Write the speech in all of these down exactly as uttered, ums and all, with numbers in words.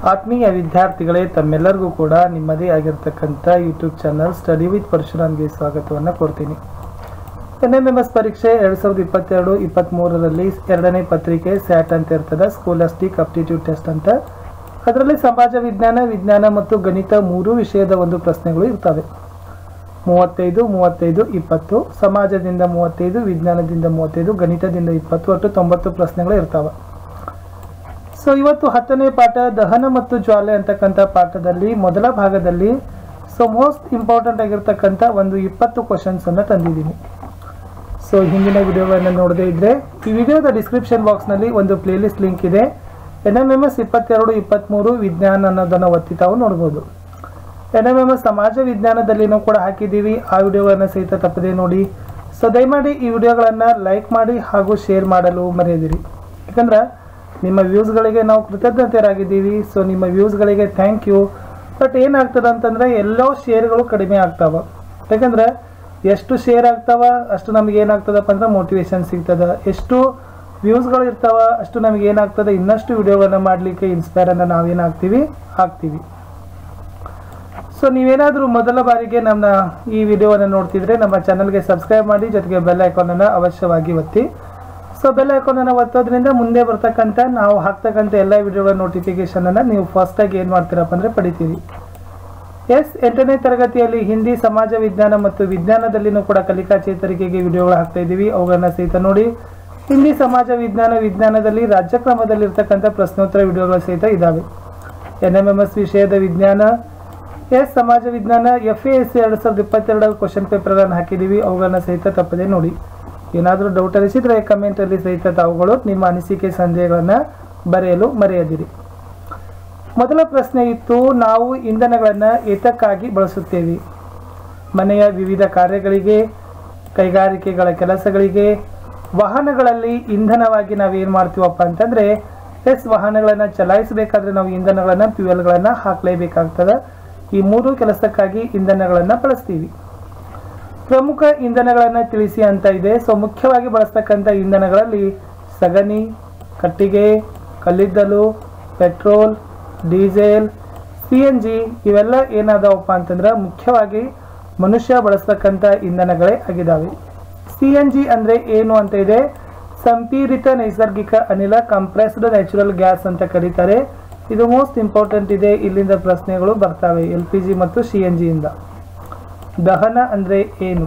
ಆತ್ಮೀಯ ವಿದ್ಯಾರ್ಥಿಗಳೇ, ತಮ್ಮೆಲ್ಲರಿಗೂ ಕೂಡ ನಿಮ್ಮದೇ ಆಗಿರತಕ್ಕಂಥ ಯೂಟ್ಯೂಬ್ ಚಾನಲ್ ಸ್ಟಡಿ ವಿತ್ ಪರಶುರಾಮ್ಗೆ ಸ್ವಾಗತವನ್ನು ಕೊಡ್ತೀನಿ. ಎನ್ ಎಂ ಎಂ ಎಸ್ ಪರೀಕ್ಷೆ ಎರಡು ಸಾವಿರದ ಇಪ್ಪತ್ತೆರಡು ಇಪ್ಪತ್ತ್ಮೂರರಲ್ಲಿ ಎರಡನೇ ಪತ್ರಿಕೆ ಸ್ಯಾಟ್ ಅಂತ ಇರ್ತದೆ, ಸ್ಕೋಲಾಸ್ಟಿಕ್ ಅಪ್ಟಿಟ್ಯೂಡ್ ಟೆಸ್ಟ್ ಅಂತ. ಅದರಲ್ಲಿ ಸಮಾಜ ವಿಜ್ಞಾನ, ವಿಜ್ಞಾನ ಮತ್ತು ಗಣಿತ ಮೂರು ವಿಷಯದ ಒಂದು ಪ್ರಶ್ನೆಗಳು ಇರ್ತವೆ. ಮೂವತ್ತೈದು ಮೂವತ್ತೈದು ಇಪ್ಪತ್ತು, ಸಮಾಜದಿಂದ ಮೂವತ್ತೈದು, ವಿಜ್ಞಾನದಿಂದ ಮೂವತ್ತೈದು, ಗಣಿತದಿಂದ ಇಪ್ಪತ್ತು, ಒಟ್ಟು ತೊಂಬತ್ತು ಪ್ರಶ್ನೆಗಳು ಇರ್ತವೆ. ಸೊ ಇವತ್ತು ಹತ್ತನೇ ಪಾಠ ದಹನ ಮತ್ತು ಜ್ವಾಲೆ ಅಂತಕ್ಕಂಥ ಪಾಠದಲ್ಲಿ ಮೊದಲ ಭಾಗದಲ್ಲಿ ಸೊ ಮೋಸ್ಟ್ ಇಂಪಾರ್ಟೆಂಟ್ ಆಗಿರ್ತಕ್ಕಂಥ ಒಂದು ಇಪ್ಪತ್ತು ಕ್ವಶನ್ಸ್ ಅನ್ನು ತಂದಿದ್ದೀನಿ. ಸೊ ಹಿಂದಿನ ವಿಡಿಯೋಗಳನ್ನು ನೋಡದೇ ಇದ್ದರೆ ಈ ವಿಡಿಯೋದ ಡಿಸ್ಕ್ರಿಪ್ಷನ್ ಬಾಕ್ಸ್ನಲ್ಲಿ ಒಂದು ಪ್ಲೇಲಿಸ್ಟ್ ಲಿಂಕ್ ಇದೆ. ಎನ್ ಎಂ ಎಂ ಎಸ್ ಇಪ್ಪತ್ತೆರಡು ಇಪ್ಪತ್ತ್ಮೂರು ವಿಜ್ಞಾನ ಅನ್ನೋದನ್ನು ಒತ್ತಿ ತಾವು ನೋಡ್ಬೋದು. ಎನ್ ಎಂ ಎಂ ಎಸ್ ಸಮಾಜ ವಿಜ್ಞಾನದಲ್ಲಿನೂ ಕೂಡ ಹಾಕಿದ್ದೀವಿ, ಆ ವಿಡಿಯೋಗಳನ್ನು ಸಹಿತ ತಪ್ಪದೇ ನೋಡಿ. ಸೊ ದಯಮಾಡಿ ಈ ವಿಡಿಯೋಗಳನ್ನು ಲೈಕ್ ಮಾಡಿ ಹಾಗೂ ಶೇರ್ ಮಾಡಲು ಮರೆಯದಿರಿ, ಯಾಕಂದ್ರೆ ನಿಮ್ಮ ವ್ಯೂಸ್ಗಳಿಗೆ ನಾವು ಕೃತಜ್ಞತೆಯಾಗಿದ್ದೀವಿ. ಸೊ ನಿಮ್ಮ ವ್ಯೂಸ್ಗಳಿಗೆ ಥ್ಯಾಂಕ್ ಯು. ಬಟ್ ಏನಾಗ್ತದೆ ಅಂತಂದರೆ ಎಲ್ಲೋ ಶೇರ್ಗಳು ಕಡಿಮೆ ಆಗ್ತಾವೆ, ಯಾಕಂದ್ರೆ ಎಷ್ಟು ಶೇರ್ ಆಗ್ತಾವ ಅಷ್ಟು ನಮಗೆ ಏನಾಗ್ತದಪ್ಪ ಅಂದ್ರೆ ಮೋಟಿವೇಶನ್ ಸಿಗ್ತದೆ. ಎಷ್ಟು ವ್ಯೂಸ್ಗಳು ಇರ್ತಾವ ಅಷ್ಟು ನಮಗೆ ಏನಾಗ್ತದೆ, ಇನ್ನಷ್ಟು ವಿಡಿಯೋಗಳನ್ನು ಮಾಡಲಿಕ್ಕೆ ಇನ್ಸ್ಪೈರನ್ನು ನಾವೇನಾಗ್ತೀವಿ ಆಗ್ತೀವಿ. ಸೊ ನೀವೇನಾದರೂ ಮೊದಲ ಬಾರಿಗೆ ನಮ್ಮ ಈ ವಿಡಿಯೋವನ್ನು ನೋಡ್ತಿದ್ರೆ ನಮ್ಮ ಚಾನಲ್ಗೆ ಸಬ್ಸ್ಕ್ರೈಬ್ ಮಾಡಿ, ಜೊತೆಗೆ ಬೆಲ್ ಐಕಾನನ್ನು ಅವಶ್ಯವಾಗಿ ಒತ್ತಿ. ಸೊ ಬೆಲ್ ಐಕಾನನ್ನು ಒತ್ತೋದ್ರಿಂದ ಮುಂದೆ ಬರ್ತಕ್ಕಂಥ ನಾವು ಹಾಕ್ತಕ್ಕಂಥ ಎಲ್ಲ ವಿಡಿಯೋಗಳ ನೋಟಿಫಿಕೇಶನನ್ನು ನೀವು ಫಸ್ಟಾಗಿ ಏನು ಮಾಡ್ತೀರಪ್ಪ ಅಂದರೆ ಪಡಿತೀರಿ. ಎಸ್ ಎಂಟನೇ ತರಗತಿಯಲ್ಲಿ ಹಿಂದಿ, ಸಮಾಜ ವಿಜ್ಞಾನ ಮತ್ತು ವಿಜ್ಞಾನದಲ್ಲಿನೂ ಕೂಡ ಕಲಿಕಾ ಚೇತರಿಕೆಗೆ ವಿಡಿಯೋಗಳು ಹಾಕ್ತಾ ಇದ್ದೀವಿ, ಅವುಗಳನ್ನ ಸಹಿತ ನೋಡಿ. ಹಿಂದಿ, ಸಮಾಜ ವಿಜ್ಞಾನ, ವಿಜ್ಞಾನದಲ್ಲಿ ರಾಜ್ಯಕ್ರಮದಲ್ಲಿರ್ತಕ್ಕಂಥ ಪ್ರಶ್ನೋತ್ತರ ವಿಡಿಯೋಗಳು ಸಹಿತ ಇದ್ದಾವೆ. ಎನ್ ಎಂ ಎಂ ಎಸ್ ವಿಷಯದ ವಿಜ್ಞಾನ, ಎಸ್ ಸಮಾಜ ವಿಜ್ಞಾನ, ಎಫ್ ಎ ಎಸ್ ಸಿ ಎರಡು ಸಾವಿರದ ಇಪ್ಪತ್ತೆರಡರ ಕ್ವಶನ್ ಪೇಪರ್ಗಳನ್ನು ಹಾಕಿದ್ದೀವಿ, ಅವುಗಳನ್ನ ಸಹಿತ ತಪ್ಪದೇ ನೋಡಿ. ಏನಾದರೂ ಡೌಟ್ ಅನಿಸಿದರೆ ಕಮೆಂಟಲ್ಲಿ ಸಹಿತ ತಾವುಗಳು ನಿಮ್ಮ ಅನಿಸಿಕೆ ಸಂದೇಹಗಳನ್ನು ಬರೆಯಲು ಮರೆಯದಿರಿ. ಮೊದಲ ಪ್ರಶ್ನೆ ಇತ್ತು, ನಾವು ಇಂಧನಗಳನ್ನು ಏತಕ್ಕಾಗಿ ಬಳಸುತ್ತೇವೆ? ಮನೆಯ ವಿವಿಧ ಕಾರ್ಯಗಳಿಗೆ, ಕೈಗಾರಿಕೆಗಳ ಕೆಲಸಗಳಿಗೆ, ವಾಹನಗಳಲ್ಲಿ ಇಂಧನವಾಗಿ ನಾವೇನು ಮಾಡ್ತೀವಪ್ಪ ಅಂತಂದರೆ ಎಸ್ ವಾಹನಗಳನ್ನು ಚಲಾಯಿಸಬೇಕಾದ್ರೆ ನಾವು ಇಂಧನಗಳನ್ನು ಫ್ಯೂಯಲ್ಗಳನ್ನು ಹಾಕಲೇಬೇಕಾಗ್ತದೆ. ಈ ಮೂರು ಕೆಲಸಕ್ಕಾಗಿ ಇಂಧನಗಳನ್ನು ಬಳಸ್ತೀವಿ. ಪ್ರಮುಖ ಇಂಧನಗಳನ್ನು ತಿಳಿಸಿ ಅಂತ ಇದೆ. ಸೊ ಮುಖ್ಯವಾಗಿ ಬಳಸ್ತಕ್ಕಂಥ ಇಂಧನಗಳಲ್ಲಿ ಸಗಣಿ, ಕಟ್ಟಿಗೆ, ಕಲ್ಲಿದ್ದಲು, petrol, diesel, C N G ಇವೆಲ್ಲ ಏನಾದವಪ್ಪ ಅಂತಂದ್ರೆ ಮುಖ್ಯವಾಗಿ ಮನುಷ್ಯ ಬಳಸ್ತಕ್ಕಂಥ ಇಂಧನಗಳೇ ಆಗಿದ್ದಾವೆ. ಸಿ ಎನ್ ಜಿ ಅಂದರೆ ಏನು ಅಂತ ಇದೆ, ಸಂಪೀಡಿತ ನೈಸರ್ಗಿಕ ಅನಿಲ, ಕಂಪ್ರೆಸ್ಡ್ ನ್ಯಾಚುರಲ್ ಗ್ಯಾಸ್ ಅಂತ ಕರೀತಾರೆ. ಇದು ಮೋಸ್ಟ್ ಇಂಪಾರ್ಟೆಂಟ್ ಇದೆ, ಇಲ್ಲಿಂದ ಪ್ರಶ್ನೆಗಳು ಬರ್ತವೆ ಎಲ್ ಪಿ ಜಿ ಮತ್ತು ಸಿ ಎನ್ ಜಿಯಿಂದ. ದಹನ ಅಂದರೆ ಏನು?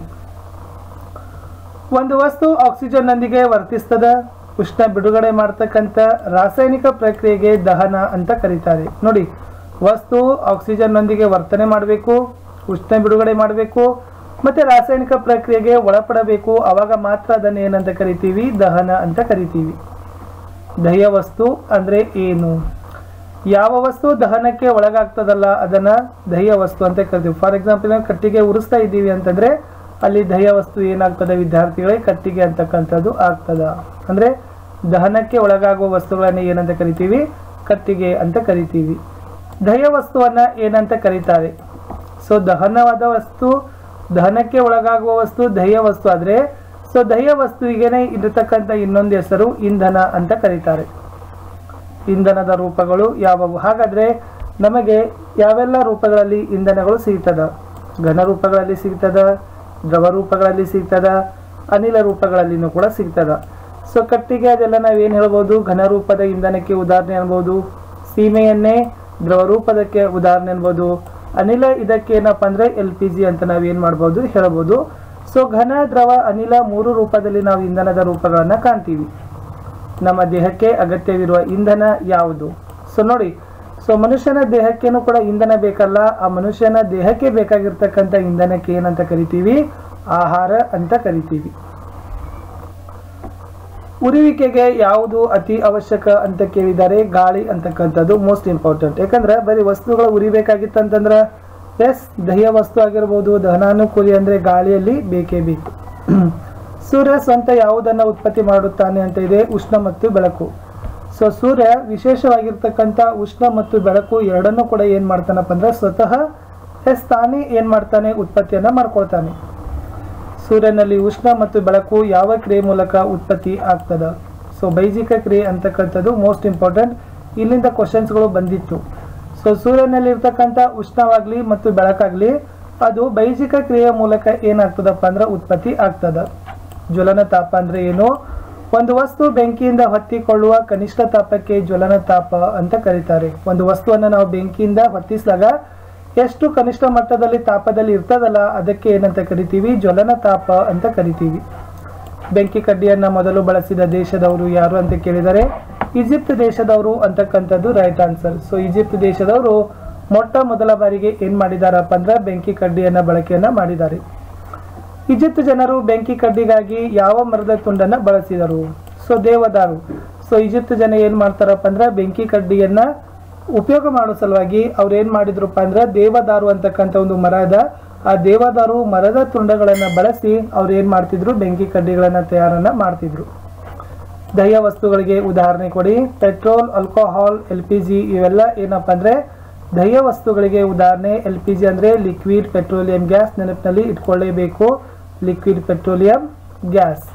ಒಂದು ವಸ್ತು ಆಕ್ಸಿಜನ್ನೊಂದಿಗೆ ವರ್ತಿಸ್ತದ, ಉಷ್ಣ ಬಿಡುಗಡೆ ಮಾಡ್ತಕ್ಕಂಥ ರಾಸಾಯನಿಕ ಪ್ರಕ್ರಿಯೆಗೆ ದಹನ ಅಂತ ಕರೀತಾರೆ. ನೋಡಿ, ವಸ್ತು ಆಕ್ಸಿಜನ್ನೊಂದಿಗೆ ವರ್ತನೆ ಮಾಡಬೇಕು, ಉಷ್ಣ ಬಿಡುಗಡೆ ಮಾಡಬೇಕು, ಮತ್ತು ರಾಸಾಯನಿಕ ಪ್ರಕ್ರಿಯೆಗೆ ಒಳಪಡಬೇಕು, ಆವಾಗ ಮಾತ್ರ ಅದನ್ನು ಏನಂತ ಕರಿತೀವಿ, ದಹನ ಅಂತ ಕರಿತೀವಿ. ದಹ್ಯ ವಸ್ತು ಅಂದರೆ ಏನು? ಯಾವ ವಸ್ತು ದಹನಕ್ಕೆ ಒಳಗಾಗ್ತದಲ್ಲ ಅದನ್ನು ದಹ್ಯ ವಸ್ತು ಅಂತ ಕರಿತೀವಿ. ಫಾರ್ ಎಕ್ಸಾಂಪಲ್ ನಾವು ಕಟ್ಟಿಗೆ ಉರಿಸ್ತಾ ಇದ್ದೀವಿ ಅಂತಂದರೆ ಅಲ್ಲಿ ದಹ್ಯ ವಸ್ತು ಏನಾಗ್ತದೆ ವಿದ್ಯಾರ್ಥಿಗಳೇ, ಕಟ್ಟಿಗೆ ಅಂತಕ್ಕಂಥದ್ದು ಆಗ್ತದ. ಅಂದರೆ ದಹನಕ್ಕೆ ಒಳಗಾಗುವ ವಸ್ತುಗಳನ್ನು ಏನಂತ ಕರಿತೀವಿ, ಕಟ್ಟಿಗೆ ಅಂತ ಕರಿತೀವಿ. ದಹ್ಯ ವಸ್ತುವನ್ನು ಏನಂತ ಕರೀತಾರೆ? ಸೊ ದಹನವಾದ ವಸ್ತು, ದಹನಕ್ಕೆ ಒಳಗಾಗುವ ವಸ್ತು ದಹ್ಯ ವಸ್ತು ಆದರೆ ಸೊ ದಹ್ಯ ವಸ್ತುವಿಗೆ ಇರತಕ್ಕಂಥ ಇನ್ನೊಂದು ಹೆಸರು ಇಂಧನ ಅಂತ ಕರೀತಾರೆ. ಇಂಧನದ ರೂಪಗಳು ಯಾವುವು? ಹಾಗಾದರೆ ನಮಗೆ ಯಾವೆಲ್ಲ ರೂಪಗಳಲ್ಲಿ ಇಂಧನಗಳು ಸಿಗ್ತದ? ಘನ ರೂಪಗಳಲ್ಲಿ ಸಿಗ್ತದ, ದ್ರವ ರೂಪಗಳಲ್ಲಿ ಸಿಗ್ತದ, ಅನಿಲ ರೂಪಗಳಲ್ಲಿನೂ ಕೂಡ ಸಿಗ್ತದ. ಸೊ ಕಟ್ಟಿಗೆ ಅದೆಲ್ಲ ನಾವೇನು ಹೇಳ್ಬೋದು, ಘನ ರೂಪದ ಇಂಧನಕ್ಕೆ ಉದಾಹರಣೆ ಅನ್ಬೋದು. ಸೀಮೆಯನ್ನೇ ದ್ರವ ರೂಪದಕ್ಕೆ ಉದಾಹರಣೆ ಅನ್ಬೋದು. ಅನಿಲ ಇದಕ್ಕೆ ಏನಪ್ಪ ಅಂದರೆ ಎಲ್ ಪಿ ಜಿ ಅಂತ ನಾವೇನು ಮಾಡ್ಬೋದು ಹೇಳ್ಬೋದು. ಸೊ ಘನ, ದ್ರವ, ಅನಿಲ ಮೂರು ರೂಪದಲ್ಲಿ ನಾವು ಇಂಧನದ ರೂಪಗಳನ್ನು ಕಾಣ್ತೀವಿ. ನಮ್ಮ ದೇಹಕ್ಕೆ ಅಗತ್ಯವಿರುವ ಇಂಧನ ಯಾವುದು? ಸೊ ನೋಡಿ, ಸೊ ಮನುಷ್ಯನ ದೇಹಕ್ಕೇನು ಕೂಡ ಇಂಧನ ಬೇಕಲ್ಲ, ಆ ಮನುಷ್ಯನ ದೇಹಕ್ಕೆ ಬೇಕಾಗಿರ್ತಕ್ಕಂಥ ಇಂಧನಕ್ಕೆ ಏನಂತ ಕರಿತೀವಿ, ಆಹಾರ ಅಂತ ಕರಿತೀವಿ. ಉರಿವಿಕೆಗೆ ಯಾವುದು ಅತಿ ಅವಶ್ಯಕ ಅಂತ ಕೇಳಿದ್ದಾರೆ, ಗಾಳಿ ಅಂತಕ್ಕಂಥದ್ದು ಮೋಸ್ಟ್ ಇಂಪಾರ್ಟೆಂಟ್. ಯಾಕಂದ್ರೆ ಬರೀ ವಸ್ತುಗಳು ಉರಿಬೇಕಾಗಿತ್ತಂತಂದ್ರೆ ಎಸ್ ದಹ್ಯ ವಸ್ತು ಆಗಿರ್ಬೋದು, ದಹನಾನುಕೂಲಿ ಅಂದರೆ ಗಾಳಿಯಲ್ಲಿ ಬೇಕೇ ಬೇಕು. ಸೂರ್ಯ ಸ್ವಂತ ಯಾವುದನ್ನು ಉತ್ಪತ್ತಿ ಮಾಡುತ್ತಾನೆ ಅಂತ ಇದೆ, ಉಷ್ಣ ಮತ್ತು ಬೆಳಕು. ಸೊ ಸೂರ್ಯ ವಿಶೇಷವಾಗಿರ್ತಕ್ಕಂಥ ಉಷ್ಣ ಮತ್ತು ಬೆಳಕು ಎರಡನ್ನೂ ಕೂಡ ಏನು ಮಾಡ್ತಾನಪ್ಪ ಅಂದ್ರೆ ಸ್ವತಃ ಎಸ್ ತಾನೇ ಏನು ಮಾಡ್ತಾನೆ, ಉತ್ಪತ್ತಿಯನ್ನು ಮಾಡ್ಕೊಳ್ತಾನೆ. ಸೂರ್ಯನಲ್ಲಿ ಉಷ್ಣ ಮತ್ತು ಬೆಳಕು ಯಾವ ಕ್ರಿಯೆ ಮೂಲಕ ಉತ್ಪತ್ತಿ ಆಗ್ತದ? ಸೊ ಬೈಜಿಕ ಕ್ರಿಯೆ ಅಂತಕ್ಕಂಥದ್ದು ಮೋಸ್ಟ್ ಇಂಪಾರ್ಟೆಂಟ್. ಇಲ್ಲಿಂದ ಕ್ವಶನ್ಸ್ಗಳು ಬಂದಿತ್ತು. ಸೊ ಸೂರ್ಯನಲ್ಲಿ ಇರ್ತಕ್ಕಂಥ ಉಷ್ಣವಾಗ್ಲಿ ಮತ್ತು ಬೆಳಕಾಗ್ಲಿ ಅದು ಬೈಜಿಕ ಕ್ರಿಯೆಯ ಮೂಲಕ ಏನಾಗ್ತದಪ್ಪ ಅಂದ್ರೆ ಉತ್ಪತ್ತಿ ಆಗ್ತದ. ಜ್ವಲನ ತಾಪ ಅಂದ್ರೆ ಏನು? ಒಂದು ವಸ್ತು ಬೆಂಕಿಯಿಂದ ಹೊತ್ತಿಕೊಳ್ಳುವ ಕನಿಷ್ಠ ತಾಪಕ್ಕೆ ಜ್ವಲನ ತಾಪ ಅಂತ ಕರೀತಾರೆ. ಒಂದು ವಸ್ತುವನ್ನು ನಾವು ಬೆಂಕಿಯಿಂದ ಹೊತ್ತಿಸಿದಾಗ ಎಷ್ಟು ಕನಿಷ್ಠ ಮಟ್ಟದಲ್ಲಿ ತಾಪದಲ್ಲಿ ಇರ್ತದಲ್ಲ ಅದಕ್ಕೆ ಏನಂತ ಕರಿತೀವಿ? ಜ್ವಲನ ತಾಪ ಅಂತ ಕರಿತೀವಿ. ಬೆಂಕಿ ಕಡ್ಡಿಯನ್ನ ಮೊದಲು ಬಳಸಿದ ದೇಶದವರು ಯಾರು ಅಂತ ಕೇಳಿದರೆ ಈಜಿಪ್ಟ್ ದೇಶದವರು ಅಂತಕ್ಕಂಥದ್ದು ರೈಟ್ ಆನ್ಸರ್. ಸೊ ಈಜಿಪ್ಟ್ ದೇಶದವರು ಮೊಟ್ಟ ಮೊದಲ ಬಾರಿಗೆ ಏನ್ ಮಾಡಿದಾರಪ್ಪ ಅಂದ್ರೆ ಬೆಂಕಿ ಕಡ್ಡಿಯನ್ನ ಬಳಕೆಯನ್ನ ಮಾಡಿದ್ದಾರೆ. ಈಜಿಪ್ಟ್ ಜನರು ಬೆಂಕಿ ಕಡ್ಡಿಗಾಗಿ ಯಾವ ಮರದ ತುಂಡನ್ನ ಬಳಸಿದರು? ಸೊ ದೇವದಾರು. ಸೊ ಈಜಿಪ್ಟ್ ಜನ ಏನ್ ಮಾಡ್ತಾರಪ್ಪ ಅಂದ್ರೆ ಬೆಂಕಿ ಕಡ್ಡಿಯನ್ನ ಉಪಯೋಗ ಮಾಡೋ ಸಲುವಾಗಿ ಅವ್ರು ಏನ್ ಮಾಡಿದ್ರಪ್ಪ ಅಂದ್ರೆ ದೇವದಾರು ಅಂತಕ್ಕಂಥ ಒಂದು ಮರ ಅದ, ಆ ದೇವದಾರು ಮರದ ತುಂಡಗಳನ್ನ ಬಳಸಿ ಅವ್ರು ಏನ್ ಮಾಡ್ತಿದ್ರು? ಬೆಂಕಿ ಕಡ್ಡಿಗಳನ್ನ ತಯಾರನ್ನ ಮಾಡ್ತಿದ್ರು. ದಹ್ಯ ವಸ್ತುಗಳಿಗೆ ಉದಾಹರಣೆ ಕೊಡಿ. Petrol, alcohol, L P G ಇವೆಲ್ಲ ಏನಪ್ಪ ಅಂದ್ರೆ ದಹ್ಯ ವಸ್ತುಗಳಿಗೆ ಉದಾಹರಣೆ. ಎಲ್ ಪಿ ಜಿ ಅಂದ್ರೆ ಲಿಕ್ವಿಡ್ ಪೆಟ್ರೋಲಿಯಂ ಗ್ಯಾಸ್, ನೆನಪಿನಲ್ಲಿ ಇಟ್ಕೊಳ್ಳೇಬೇಕು. ಲಿಕ್ವಿಡ್ ಪೆಟ್ರೋಲಿಯಂ ಗ್ಯಾಸ್,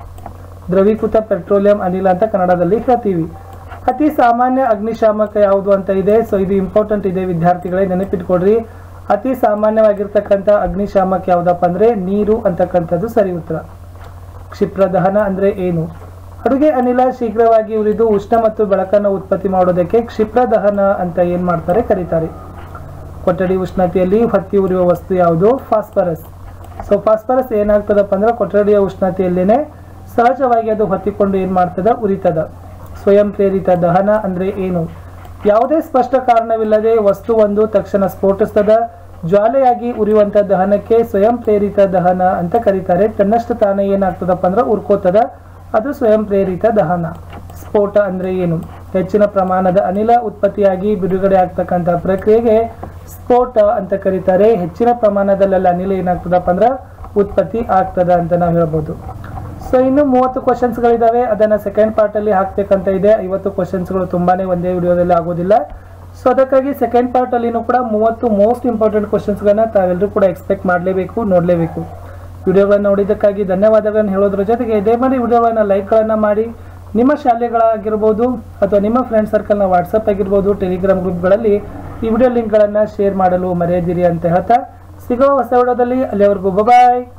ದ್ರವೀಕೃತ ಪೆಟ್ರೋಲಿಯಂ ಅನಿಲ ಅಂತ ಕನ್ನಡದಲ್ಲಿ ಹೇಳ್ತೀವಿ. ಅತಿ ಸಾಮಾನ್ಯ ಅಗ್ನಿಶಾಮಕ ಯಾವುದು ಅಂತ ಇದೆ. ಸೊ ಇದು ಇಂಪಾರ್ಟೆಂಟ್ ಇದೆ ವಿದ್ಯಾರ್ಥಿಗಳೇ, ನೆನಪಿಟ್ಕೊಡ್ರಿ. ಅತಿ ಸಾಮಾನ್ಯವಾಗಿರ್ತಕ್ಕಂಥ ಅಗ್ನಿಶಾಮಕ ಯಾವ್ದಪ್ಪ ಅಂದ್ರೆ ನೀರು ಅಂತಕ್ಕಂಥದ್ದು ಸರಿ ಉತ್ತರ. ಕ್ಷಿಪ್ರ ದಹನ ಅಂದ್ರೆ ಏನು? ಅಡುಗೆ ಅನಿಲ ಶೀಘ್ರವಾಗಿ ಉರಿದು ಉಷ್ಣ ಮತ್ತು ಬೆಳಕನ್ನು ಉತ್ಪತ್ತಿ ಮಾಡೋದಕ್ಕೆ ಕ್ಷಿಪ್ರ ದಹನ ಅಂತ ಏನ್ ಮಾಡ್ತಾರೆ? ಕರೀತಾರೆ. ಕೊಠಡಿ ಉಷ್ಣತೆಯಲ್ಲಿ ಹೊತ್ತಿ ಉರಿಯುವ ವಸ್ತು ಯಾವುದು? ಫಾಸ್ಫರಸ್. ಸೊ ಫಾಸ್ಫರಸ್ ಏನಾಗ್ತದಪ್ಪ ಅಂದ್ರೆ ಕೊಠಡಿಯ ಉಷ್ಣತೆಯಲ್ಲೇನೆ ಸಹಜವಾಗಿ ಅದು ಹೊತ್ತಿಕೊಂಡು ಏನ್ ಮಾಡ್ತದ? ಉರಿತದ. ಸ್ವಯಂ ಪ್ರೇರಿತ ದಹನ ಅಂದ್ರೆ ಏನು? ಯಾವುದೇ ಸ್ಪಷ್ಟ ಕಾರಣವಿಲ್ಲದೆ ವಸ್ತು ಒಂದು ತಕ್ಷಣ ಸ್ಫೋಟಿಸ್ತದ. ಜ್ವಾಲೆಯಾಗಿ ಉರಿಯುವಂತ ದಹನಕ್ಕೆ ಸ್ವಯಂ ಪ್ರೇರಿತ ದಹನ ಅಂತ ಕರೀತಾರೆ. ತನ್ನಷ್ಟು ತಾನೇ ಏನಾಗ್ತದಪ್ಪ ಅಂದ್ರೆ ಉರ್ಕೋತದ, ಅದು ಸ್ವಯಂ ಪ್ರೇರಿತ ದಹನ. ಸ್ಫೋಟ ಅಂದ್ರೆ ಏನು? ಹೆಚ್ಚಿನ ಪ್ರಮಾಣದ ಅನಿಲ ಉತ್ಪತ್ತಿಯಾಗಿ ಬಿಡುಗಡೆ ಆಗ್ತಕ್ಕಂಥ ಪ್ರಕ್ರಿಯೆಗೆ ಸ್ಫೋಟ ಅಂತ ಕರೀತಾರೆ. ಹೆಚ್ಚಿನ ಪ್ರಮಾಣದಲ್ಲಿ ಅನಿಲ ಏನಾಗ್ತದಪ್ಪ ಅಂದ್ರೆ ಉತ್ಪತ್ತಿ ಆಗ್ತದ ಅಂತ ನಾವು ಹೇಳ್ಬೋದು. ಸೊ ಇನ್ನು ಮೂವತ್ತು ಕ್ವಶನ್ಸ್ಗಳಿದಾವೆ, ಅದನ್ನ ಸೆಕೆಂಡ್ ಪಾರ್ಟ್ ಅಲ್ಲಿ ಹಾಕ್ಬೇಕಂತ ಇದೆ. ಐವತ್ತು ಕ್ವಶನ್ಸ್ಗಳು ತುಂಬಾನೇ ಒಂದೇ ವಿಡಿಯೋದಲ್ಲಿ ಆಗೋದಿಲ್ಲ. ಸೊ ಅದಕ್ಕಾಗಿ ಸೆಕೆಂಡ್ ಪಾರ್ಟ್ ಅಲ್ಲಿನೂ ಕೂಡ ಮೂವತ್ತು ಮೋಸ್ಟ್ ಇಂಪಾರ್ಟೆಂಟ್ ಕ್ವಶನ್ಸ್ಗಳನ್ನ ತಾವೆಲ್ಲರೂ ಕೂಡ ಎಕ್ಸ್ಪೆಕ್ಟ್ ಮಾಡಲೇಬೇಕು, ನೋಡಲೇಬೇಕು. ವಿಡಿಯೋಗಳನ್ನ ನೋಡಿದ್ದಕ್ಕಾಗಿ ಧನ್ಯವಾದಗಳನ್ನು ಹೇಳೋದ್ರ ಜೊತೆಗೆ ದಯಮಾಡಿ ವಿಡಿಯೋಗಳನ್ನ ಲೈಕ್ಗಳನ್ನ ಮಾಡಿ ನಿಮ್ಮ ಶಾಲೆಗಳಾಗಿರ್ಬೋದು ಅಥವಾ ನಿಮ್ಮ ಫ್ರೆಂಡ್ ಸರ್ಕಲ್ನ ವಾಟ್ಸಪ್ ಆಗಿರ್ಬೋದು, ಟೆಲಿಗ್ರಾಮ್ ಗ್ರೂಪ್ಗಳಲ್ಲಿ ಈ ವಿಡಿಯೋ ಲಿಂಕ್ಗಳನ್ನು ಶೇರ್ ಮಾಡಲು ಮರೆಯದಿರಿ ಅಂತ ಹೇಳ್ತಾ ಸಿಗುವ ಹೊಸ ವಿಡಿಯೋದಲ್ಲಿ. ಅಲ್ಲಿವರೆಗೂ ಬಾಯ್.